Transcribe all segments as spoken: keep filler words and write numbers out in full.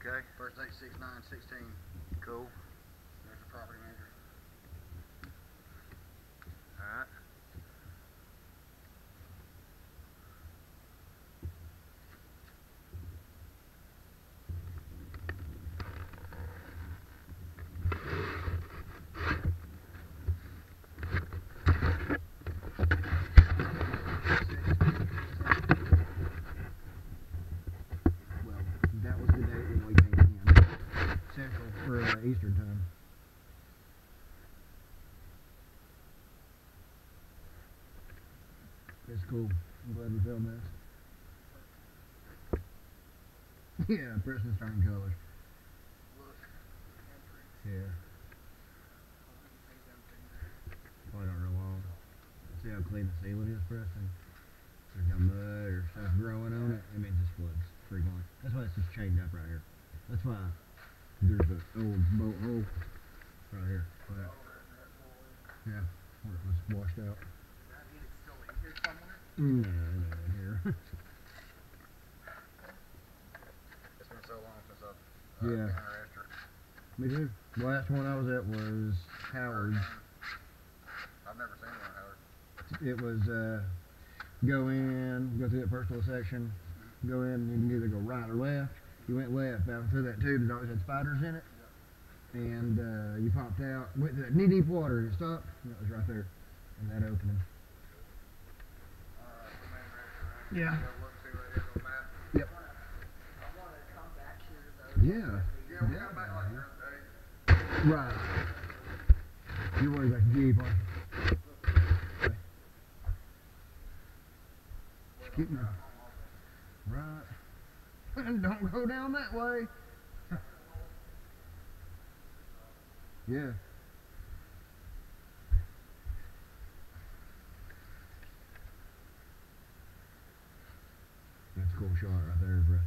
Okay. First date six nine sixteen. Cool. There's the property manager. Alright. Well, that was the date when we came in. Central for uh, Eastern time. It's cool. I'm glad we filmed this. Yeah, Preston's turning colors. Yeah. Probably don't real long. See how clean the ceiling is, Preston? There's no mud or stuff growing on it. It means this floods frequently. That's why it's just chained up right here. That's why there's an old boat hole right here. Right. Yeah, where it was washed out. No, no, here. It's been so long since I've uh, Yeah. been a restaurant. Me too. The last one I was at was Howard's. I've never seen one, Howard. It was uh, go in, go through that first little section, go in, and you can either go right or left. You went left, down through that tube that always had spiders in it, and uh, you popped out, went to that knee deep water, and it stopped, and that was right there, in that opening. Yeah. Yep. Yeah. Yeah. Right. You're worried about the Jeep, aren't you? Keep moving. Right. Don't go down that way. Yeah. That's a cool shot right there, Preston.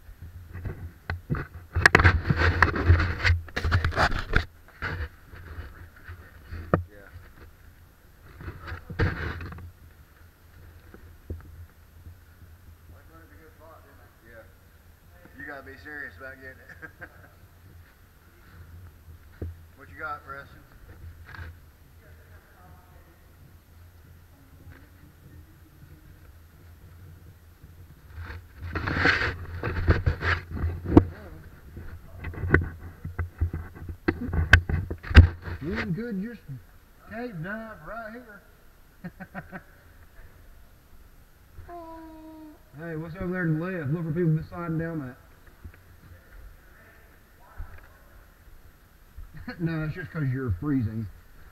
Yeah. Yeah. You gotta be serious about getting it. What you got, Preston? You could just cave dive right here. Hey, what's over there to the left? Look for people sliding down that. No, it's just because you're freezing.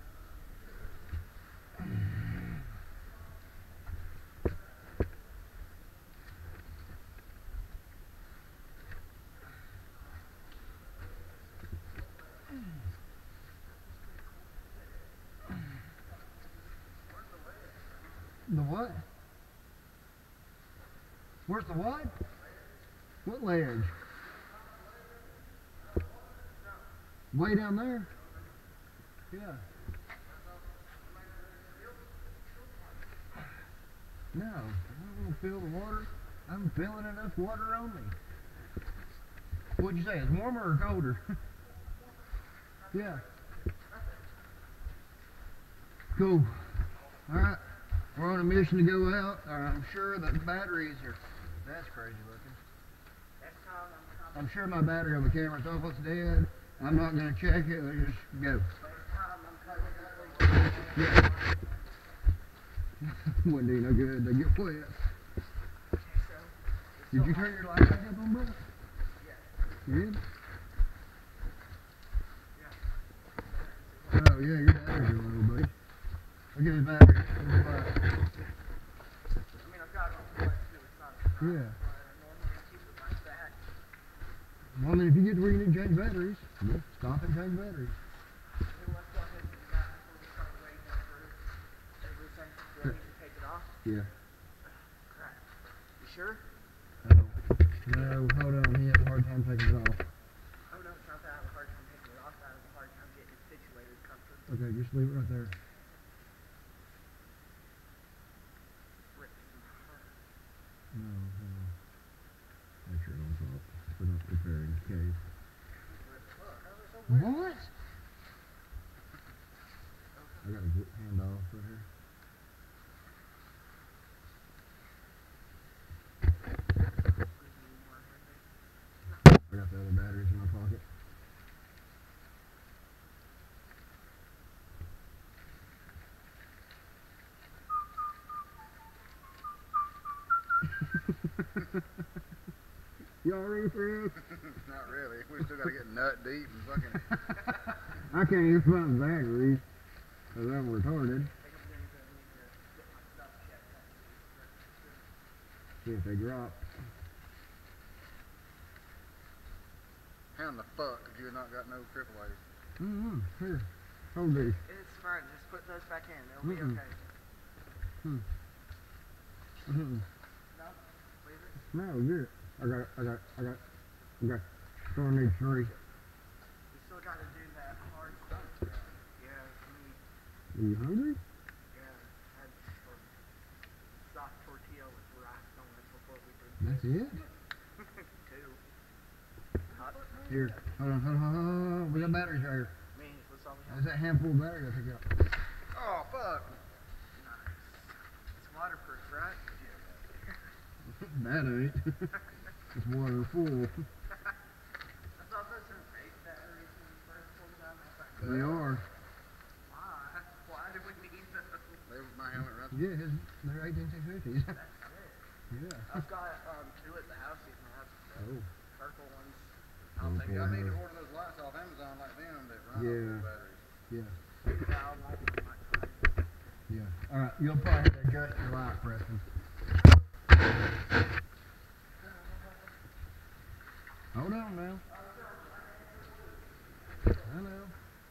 The what? Where's the what? What ledge? Way down there? Yeah. No, I don't want to feel the water. I'm feeling enough water on me. What'd you say? It's warmer or colder? Yeah. Cool. Alright. We're on a mission to go out. Uh, I'm sure that the batteries are... That's crazy looking. I'm sure my battery on the camera's almost dead. I'm not going to check it. Let's just go. Yeah. Wouldn't do no good. They get wet. Did you turn your light back up on, brother? You did? Oh, yeah, your battery's a little, buddy. Look at his battery. Look at his light. Yeah. Well, I mean, if you get to where you need to change batteries, yeah, stop and change batteries. Yeah. You sure? Oh. No, hold on. He has a hard time taking it off. Oh no, it's not that I have a hard time taking it off. I have a hard time getting it situated comfortably. Okay, just leave it right there. No, no. Make sure it don't fall. We're not preparing the cave. I got a good handoff right here. I got the other batteries in my pocket. Y'all ready for this? Not really. We still gotta get nut deep and fucking. I can't even find batteries because I'm retarded. See if they drop. How in the fuck did you not got no triple A's? Mm-hmm. Here. Hold these. It's fine. Just put those back in. It'll be Mm-mm. okay. Hmm. Mm-hmm. No? Leave it? No, good. I got, I got, I got, I got, still need three. We still got to do that hard stuff. Yeah, me. Are you hungry? Yeah, had some soft tortilla with rice on it before we did That's it? two. Hot. Here. Hold on, hold on, hold on, hold on. We got batteries right here. Me, what's all we have? That's that handful of batteries I took out. Oh fuck! Nice. It's waterproof, right? That ain't. It's water full. I thought those were fake batteries when we first pulled them out. I was like, They are. why? Why do we need those? They was my helmet run. Yeah, his, they're eighteen six fifties. That's it. Yeah. I've got um, two at the house even. I have Oh. purple ones. I'll Okay. take. I need to order those lights off Amazon like them that run Yeah. off the batteries. Yeah. Yeah, I like them like that. Yeah. Alright, you'll probably have to adjust your light, Preston. Hold on now. I know.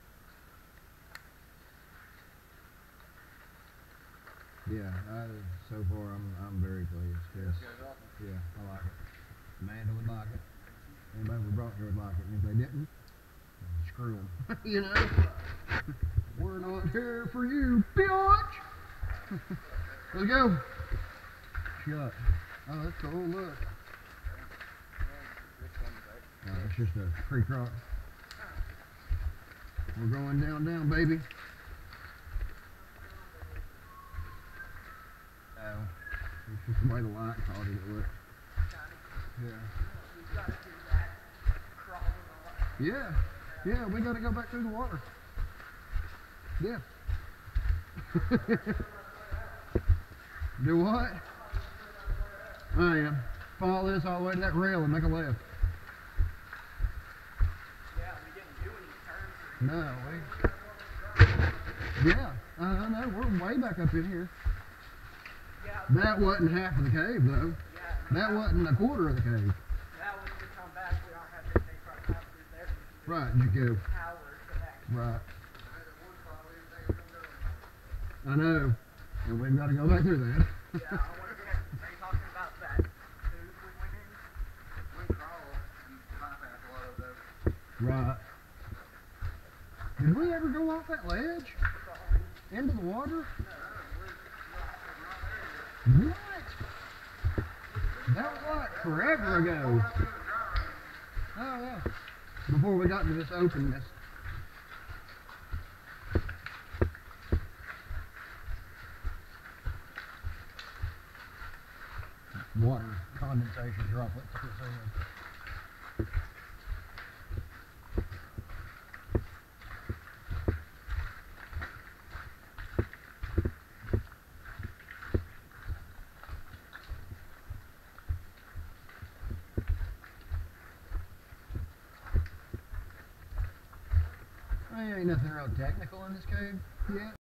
Yeah, I, so far I'm I'm very pleased. Yes. Goes off and Yeah, I like it. Amanda would like it. Anybody we brought here would like it, and if they didn't, then screw them. You know, we're not here for you, bitch. Let's go. Shut. Oh, that's cool. Look. No, it's just a creek rock. We're going down, down, baby. Oh, it's just the way the light caught it. It looked. Yeah. We've got to do that. Crawling on. Yeah. Yeah, we got to go back through the water. Yeah. Do what? I am. Follow this all the way to that rail and make a left. Yeah, we didn't do any turns or No, we. Yeah, I I know. We're way back up in here. Yeah, That wasn't half of the cave, though. yeah. That wasn't a quarter of the cave. Now when we come back, we don't have to take our time through there. Right, you go. Power to that. Right. I know. And we've got to go back through that. Yeah, I want to get. Are you talking about that tube we went in? we crawl and bypass a lot of those. Right. Did we ever go off that ledge? Into the water? What? That was like forever ago. Oh yeah. Before we got to this openness. Water condensation droplets. at this end. There ain't nothing real technical in this cave yet.